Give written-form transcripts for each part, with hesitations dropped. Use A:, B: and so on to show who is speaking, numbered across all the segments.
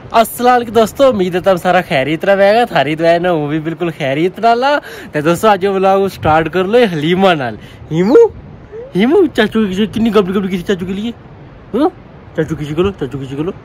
A: अस्सलाम वालेकुम दोस्तों, उम्मीद है तुम सारा खैरियत रहेगा। थारी तो है ना, वो भी बिल्कुल खैरियत नाला। ते दोस्तों अज व्लॉग स्टार्ट कर लो हलीमा नाल। हिमू हिमू चाचू की कितनी गबड़ी गबड़ी की चाचू के लिए। चाचू किसी को लो, चाचू किसी को लो।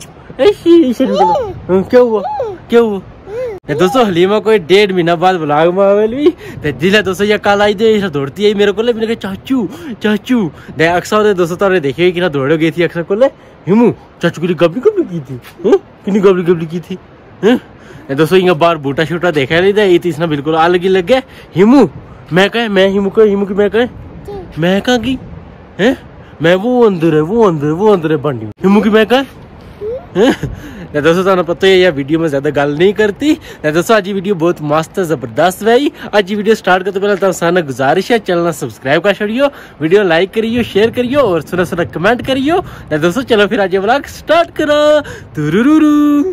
A: क्या हुआ क्या हुआ? दोस्तों हलीमा कोई 1.5 महीना बाद व्लॉग में आवेली ते दिला दोस्तों ये कल आई दे दौड़ती है मेरे को ले। मैंने कहा चाचू चाचू दे अक्सर दोस्तों तारे देखे कि ना दौड़ गई थी अक्सर को ले। हिमू चाचू के लिए गबड़ी गबड़ी की थी, कितनी गबड़ी गबड़ी की थी। दोस्तों यहाँ बाहर बूटा शूटा देखा नहीं था, ये तीसना बिल्कुल अलग ही लग गया। हिमू मैं कहे मैं हिमू को हिमू की मैं कहे मैं कहा की है मैं वो अंदर है वो अंदर वो अंदर है बंडी हिमू की मैं कहे। दोस्तों तुम पता है यह वीडियो में ज्यादा गल नहीं करती। दोस्तों आज वीडियो बहुत मस्त जबरदस्त भाई। आज वीडियो स्टार्ट करते पहले तो सारा गुजारिश है चैनल सब्सक्राइब कर छोड़ियो, वीडियो लाइक करियो, शेयर करियो और सुना सुना कमेंट करियो। दोस्तों चलो फिर आज व्लॉग स्टार्ट करो। तुरुरुरु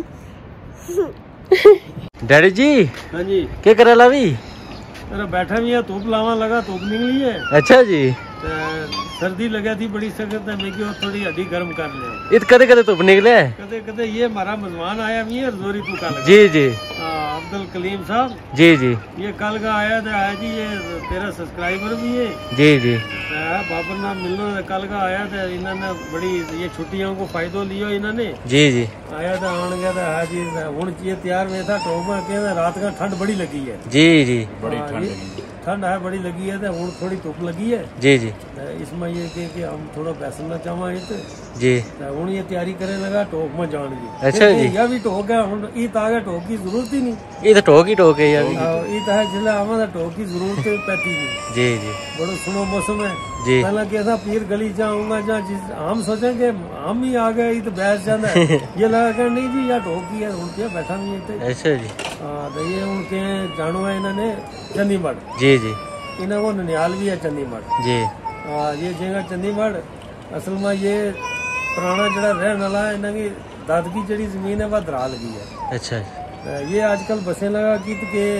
A: डैडी जी
B: हाँ जी
A: क्या करे ला भी?
B: अरे बैठा भी है, धूप लावा लगा, धूप निकली है।
A: अच्छा जी
B: सर्दी लगा थी बड़ी सख्त है, मैं क्यों थोड़ी हड्डी गर्म कर ले।
A: इत कदे कदे धूप निकले
B: कदे कदे ये हमारा मेहमान आया भी है जोरी तू का
A: जी जी
B: अब्दुल कलीम साहब
A: जी जी
B: ये कल का आया था जी, ये तेरा सब्सक्राइबर भी है
A: जी जी
B: बाबर नाम मिलना कल का आया था। इन्होंने बड़ी ये छुट्टियों को फायदो लियो इन्होंने
A: जी जी
B: आया था आन गया था जी हूं ये तैयार में था टोप के रात का ठंड बड़ी लगी है
A: जी जी
B: बड़ी ठंड है बड़ी लगी है हूं थोड़ी धुप लगी है
A: जी जी
B: इसमें ये कि हम थोड़ा बैसना चाहवा
A: जी
B: हूं ये तैयारी करे लगा टोक में जान की।
A: अच्छा जी
B: यह भी टोक है हूं ईद आ गया टोक की जरूरत ही नहीं।
A: ये तो टोक ही टोक है यार।
B: ईद है जिले आवा टोक की जरूरत पैती नहीं।
A: जी जी
B: बड़ा सुनो मौसम है
A: जी
B: पहला कैसा पीर गली जाऊंगा जहाँ हम सोचेंगे हम ही आ गए तो बैस जाना है ये लगा कर नहीं जी या टोक की है हूं क्या बैठा नहीं है।
A: अच्छा जी
B: हाँ तो ये उनके जानो है इन्होंने चंडीगढ़
A: जी जी
B: इन्हों को ननियाल भी है चंडीगढ़
A: जी
B: ये जगह चंडीगढ़ असल में ये पुराना जरा रहने वाला है इन्हों की दाद की जड़ी जमीन है वह दरा लगी है।
A: अच्छा
B: ये आजकल बसे लगा कि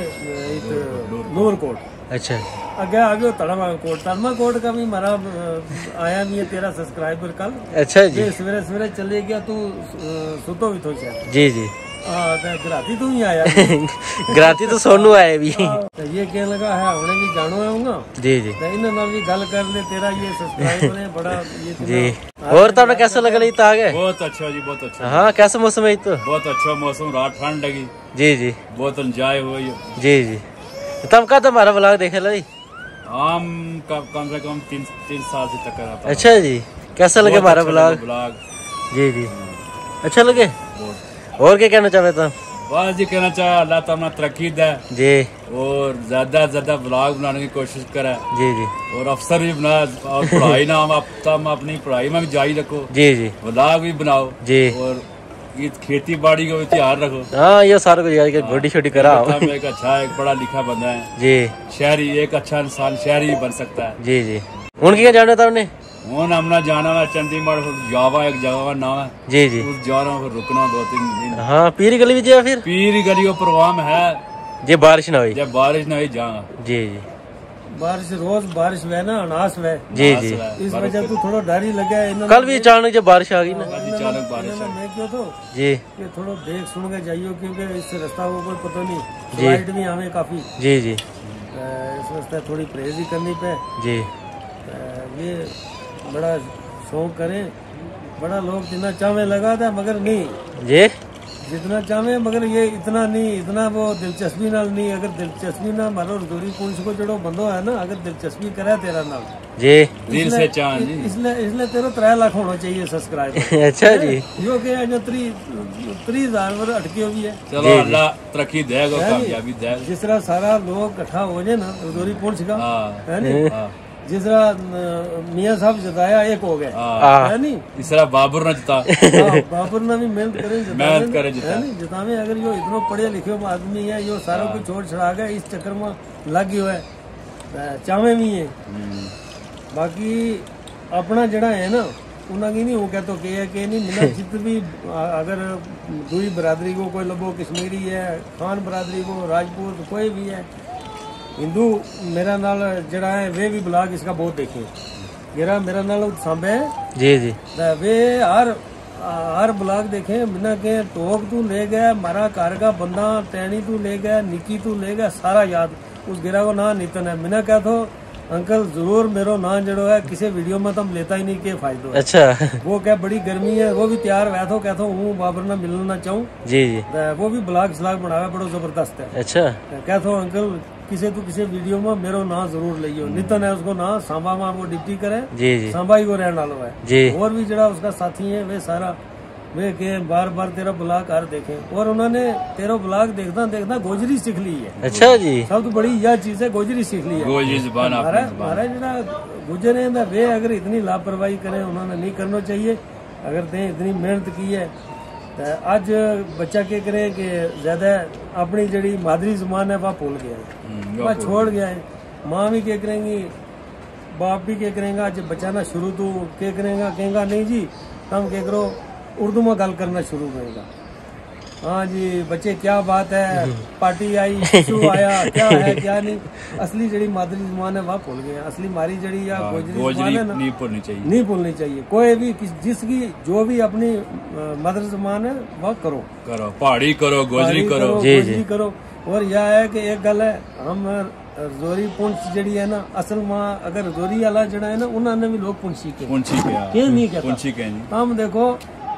B: नूरकोट
A: अच्छा
B: आगे आगे तड़मा कोट का भी हमारा आया नहीं है तेरा सब्सक्राइबर कल।
A: अच्छा जी
B: सवेरे सवेरे चले गया तू सुतो भी तो शायद
A: जी जी
B: ग्राती तू ही आया
A: ग्राती तो सोनू आए भी
B: ये क्या लगा है हमने भी जानो है
A: जी जी
B: इन्होंने भी गल कर ले तेरा ये सब्सक्राइबर है बड़ा ये
A: जी। और तो कैसा लग रही था आगे?
C: बहुत अच्छा जी बहुत अच्छा।
A: हाँ कैसा मौसम है तो?
C: बहुत अच्छा मौसम रात ठंड लगी
A: जी जी
C: बहुत एंजॉय हुआ
A: जी जी। तब का तुम्हारा व्लॉग देखे ला
C: हम कम से कम 3 साल से तक रहा था।
A: अच्छा जी कैसा लगे हमारा व्लॉग? जी जी अच्छा लगे। और क्या कहना चाहते था?
C: बस जी कहना चाहे अल्लाह ताला तरक्की दे
A: जी
C: और ज्यादा व्लॉग बनाने की कोशिश करे
A: जी जी
C: और अफसर भी बना और पढ़ाई ना हम अपनी पढ़ाई में भी जारी रखो
A: जी जी
C: व्लॉग भी बनाओ
A: जी
C: और ये खेती बाड़ी का भी ध्यान रखो।
A: हाँ ये सारा कुछ यार छोटी छोटी करा
C: एक अच्छा एक पढ़ा लिखा बंदा है
A: जी
C: शहरी एक अच्छा इंसान शहरी बन सकता है जी
A: जी। उनकी क्या जाना था उन्हें
C: हूं हमने जाना है चंडीगढ़ जावा एक जगह का नाम है
A: जी जी
C: उस जा रहा हूँ रुकना 2-3 दिन।
A: हाँ पीरी गली भी जा फिर
C: पीरी गली का प्रोग्राम है
A: जे बारिश ना हुई
C: जब बारिश ना हुई जाऊंगा जी
A: जी।
B: बारिश रोज बारिश वे ना अनास वे
A: जी जी
B: इस वजह तो थोड़ा डर ही लगा।
A: कल भी अचानक जब बारिश आ गई ना
C: अचानक बारिश
B: मैं क्यों तो
A: जी
B: ये थोड़ा देख सुन के जाइयो क्योंकि इस रास्ता को कोई पता नहीं फ्लाइट भी हमें काफी
A: जी जी
B: इस रास्ते थोड़ी परहेज ही करनी पे
A: जी।
B: ये बड़ा शौक करें बड़ा लोग जितना चावे लगा था मगर नहीं
A: जी
B: जितना चाहे मगर ये इतना नहीं इतना वो दिलचस्पी नाल नहीं। अगर दिलचस्पी ना मारो दूरी पुलिस को जड़ो बंदो है ना अगर दिलचस्पी करे तेरा नाल
A: जी
C: दिल से चाह जी
B: इसलिए तेरा 3 लाख होना चाहिए सब्सक्राइबर।
A: अच्छा जी
B: यो के जो 30,000 पर अटके हुई है।
C: चलो अल्लाह तरक्की देगा कामयाबी देगा
B: जिस तरह सारा लोग इकट्ठा हो जाए ना दूरी पुलिस का है नहीं जिस तरह मियाँ साहब जताया एक हो गए है नहीं
C: इस तरह बाबर ने जिता
B: बाबर ने भी मेहनत करे जिता में अगर यो इतना पढ़े लिखे आदमी है यो सारा कुछ छोड़ छड़ा गया इस चक्कर में लग गया है चावे भी है। बाकी अपना जड़ा है ना उन्हें नहीं हो क्या तो के नहीं मिला जित भी अगर दूरी बरादरी को कोई लबो कश्मीरी है खान बरादरी को राजपूत कोई भी है हिंदू मेरा नाल जड़ा है वे भी ब्लॉग इसका बहुत देखे मेरा नाल सांबे है
A: जी जी
B: वे हर हर ब्लॉग देखे बिना के टोक तू ले गया, मारा घर का बंदा टैनी तू ले गया, निकी तू ले गया, सारा याद। उस गिरा को ना नितन है। बिना क्या तो अंकल जरूर मेरो ना जड़ो है किसी वीडियो में तुम लेता ही नहीं के फायदो है।
A: अच्छा
B: वो क्या बड़ी गर्मी है, वो भी तैयार हुआ तो कहता हूँ बाबर ना मिलना चाहूँ
A: जी जी,
B: वो भी ब्लॉग स्लॉग बनाया बड़ो जबरदस्त है।
A: अच्छा
B: कहता हूँ अंकल किसी तो किसी वीडियो में मेरो ना जरूर लियो। नितन है उसको ना सांबा में वो डिप्टी करे,
A: जी जी
B: सांबा ही वो रहने वाला है
A: जी।
B: और भी जरा उसका साथी है वे सारा वे के बार बार तेरा ब्लॉग हर देखे और उन्होंने तेरा ब्लॉग देखना देखना गोजरी सीख ली है।
A: अच्छा जी,
B: सब तो बड़ी यह चीज है गोजरी सीख ली है।
C: गोजरी जुबान आपने
B: हमारा जरा गुजर है वे अगर इतनी लापरवाही करें उन्होंने नहीं करना चाहिए। अगर ते इतनी मेहनत की है तो आज बच्चा क्या करे कि ज्यादा अपनी जड़ी मादरी जुबान है वह भूल गया है, वह छोड़ गया है। माँ भी क्या करेंगी, बाप भी क्या करेंगा। जब बच्चा ना शुरू तो क्या करेगा, कहेगा नहीं जी तुम क्या करो उर्दू में गल करना शुरू करेगा। हाँ जी बच्चे क्या बात है, पार्टी आई, शिशु आया, क्या है क्या नहीं। असली जड़ी मादरी जुबान है वह भूल गए। असली मारी जड़ी या गोजरी जुबान है ना
C: नहीं भूलनी चाहिए,
B: नहीं भूलनी चाहिए। कोई भी जिसकी जो भी अपनी मदर जुबान है वह करो,
C: पहाड़ी करो, गोजरी करो,
B: गोजरी करो। और यह है कि एक गल है हम रजौरी पुंछ जड़ी है ना असल में अगर रजौरी वाला जड़ा है ना उन्होंने भी लोग पुंछी के नहीं कहता। हम देखो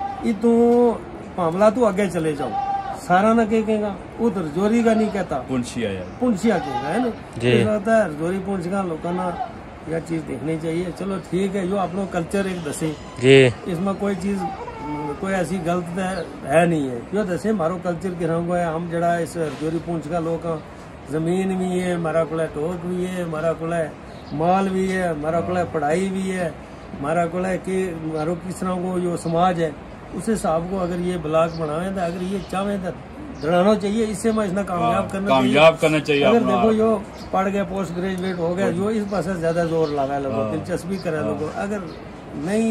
B: तू मामला तू आगे चले जाओ सारा ना कहेगा वो तो रजौरी का नहीं कहता, पुंछिया कहेगा है ना। होता है रजौरी पुंछ का लोगों ना यह चीज देखनी चाहिए। चलो ठीक है, जो अपना कल्चर एक दसे इसमें कोई चीज कोई ऐसी गलत है नहीं है। जो दसे मारो कल्चर के रंग है। हम जड़ा इस रजौरी पुंछ का लोग जमीन भी है, हमारा को टोक भी है, हमारा को माल भी है, हमारा को पढ़ाई भी है, हमारा को मारो किस तरह को जो समाज है उस हिसाब को अगर ये ब्लॉग बनावे तो अगर ये चाहे तो दड़ाना चाहिए। इससे मैं इसना कामयाब करना चाहिए। अगर देखो जो पढ़ गया पोस्ट ग्रेजुएट हो गया जो इस पास ज्यादा जोर लगा लोगों दिलचस्पी करे लोगों। अगर नहीं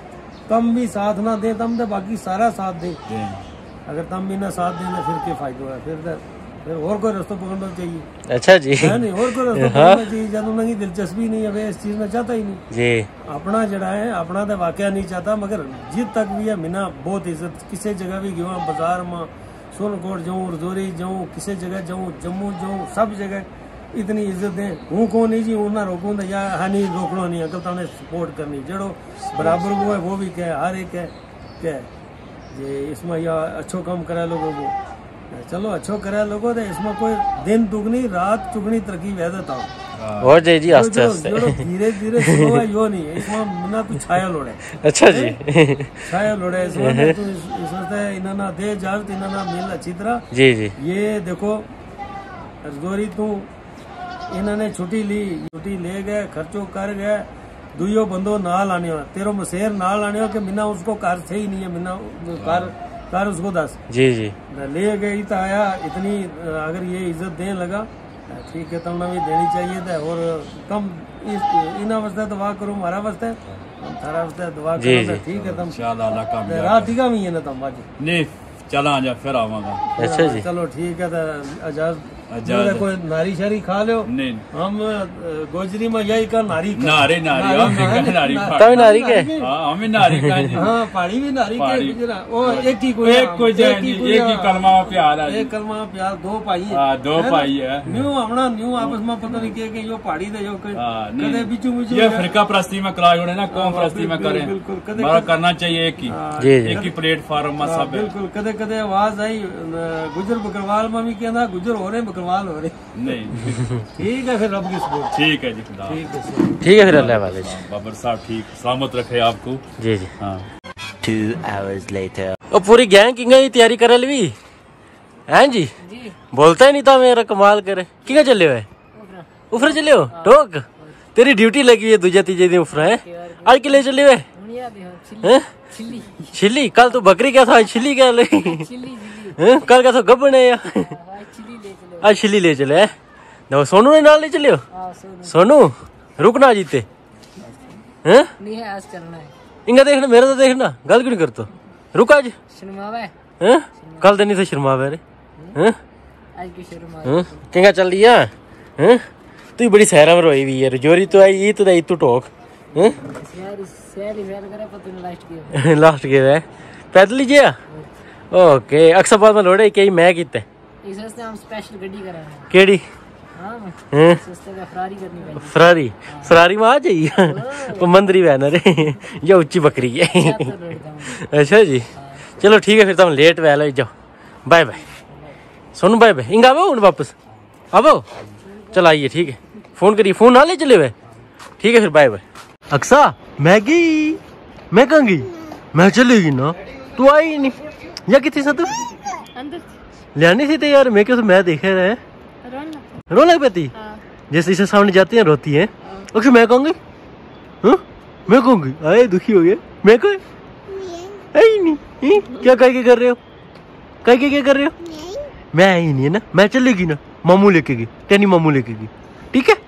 B: तम भी साथ ना दे तम तो बाकी सारा साथ दे। अगर तम भी ना साथ देना फिर क्या फायदा है, फिर और कोई रास्ता पकड़ना चाहिए। अच्छा जी है नहीं और कोई रास्ता पकड़ना चाहिए। जब उन्हें दिलचस्पी नहीं है इस चीज में चाहता ही नहीं जी। अपना जड़ा है अपना तो वाकया नहीं चाहता मगर जित तक भी है मिना बहुत इज्जत। किसी जगह भी गया बाजार में सोनकोट जाऊँ, रजौरी जाऊँ, किसी जगह जाऊँ, जम्मू जाऊँ, सब जगह इतनी इज्जत है। हूँ को नहीं जी हूँ ना रोकूँ तो या हाँ नहीं रोकना नहीं अकल तुमने सपोर्ट करनी जड़ो बराबर वो है वो भी क्या हर एक है क्या जे इसमें या अच्छो काम करे लोगों को। चलो अच्छो करे लोगों तो इसमें कोई दिन दुगनी रात चुगनी तरक्की वैदता
A: और जी आस्ते आस्ते
B: धीरे धीरे यो नहीं है इसमें मना तू छाया लोड़े। अच्छा जी छाया लोड़े इसमें तू इसमें इन्होंने दे इजाजत इन्होंने मिल अच्छी तरह जी जी। ये देखो रजौरी तू इन्होंने छुट्टी ले गए खर्चो कर गए दुयो बंदो नाल आने हो तेरो मसेर नाल आने हो कि मिना उसको कार थे ही नहीं है मिना कार उसको दस जी जी ले गई तो आया इतनी अगर ये इज्जत देने लगा ठीक है तुमने भी देनी चाहिए था। और तुम इना वास्ते दुआ करो हमारा वास्ते हम थारा वास्ते दुआ करो ठीक है। तुम रात ठीक है ना तुम आज नहीं चला जा फिर आवागा। अच्छा जी चलो ठीक है आजाद कोई नारी शारी खा लो नहीं हम गोजरी में यही कर नारी नारी नारी के हमें नारी हाँ पहाड़ी भी नारी के एक ही कलमा प्यार है एक कलमा प्यार दो भाई है न्यू अपना न्यू आपस में पता नहीं के यो पहाड़ी दे यो कदे बिचू बिचू ये फिरका परस्ती में करा जोड़े ना कौम परस्ती में करें बिल्कुल करना चाहिए एक ही प्लेटफॉर्म में सब बिल्कुल कदे कदे आवाज आई गुजर बकरवाल में भी कहना गुजर हो रहे बकरवाल हो रहे नहीं ठीक है फिर रब की सपोर्ट ठीक है जी ठीक है फिर अल्लाह वाले बाबर साहब ठीक सलामत रखे आपको जी जी हाँ।
A: 2 hours later ओ पूरी गैंग किंगा की तैयारी करे लवी हैं जी बोलता ही नहीं था मेरा कमाल करे किंगा चले हुए ऊपर चले हो टोक तेरी ड्यूटी लगी है दूसरे तीसरे दिन ऊपर है आज के लिए चले हुए छिली कल तो बकरी क्या था छिली क्या ले कल क्या था गब्बन है आज छिली ले चले है सोनू ने नाल ले चले हो सोनू रुकना जीते हैं नहीं है आज चलना है इंगा देखना मेरा तो देखना गल क्यों नहीं करतो रुक आज शर्मावे हैं कल तो नहीं था शर्मावे रे हैं आज की शर्मावे केंगा चल दिया हैं तू बड़ी सहरा में रोई हुई है रजौरी तो आई ई तो टोक हैं लास्ट के है पैदल ही गया ओके अक्सर में लोड़े कई मैं किते
D: इस वास्ते हम स्पेशल गड्डी करा रहे हैं
A: केड़ी
D: हां सस्ते का फरारी करनी पड़ेगी
A: फरारी फरारी में आ जाइए वो मंदरी वैन रे ये ऊंची बकरी है अच्छा जी चलो ठीक है फिर तुम लेट वैल जाओ बाय बाय सुन बाय बाय इंगा आओ वापस अब चल आइए ठीक है फोन करिए फोन ना ले चले वे ठीक है फिर बाय बाय अक्सा मैगी मैं कहाँ गई मैं चलेगी ना तू आई नहीं या कितनी सा तू
D: अंदर
A: लेनी थी तो यार मैं क्या तो मैं देखे रहे रो लग पाती जैसे इसे सामने जाती है रोती है अक्सर मैं कहूँगी मैं कहूँगी आए दुखी हो गया मैं कोई आई नहीं क्या कह के कर रहे हो कह के क्या कर रहे हो मैं आई नहीं है ना मैं चलेगी ना मामू लेके गई टेनी मामू लेके गई ठीक है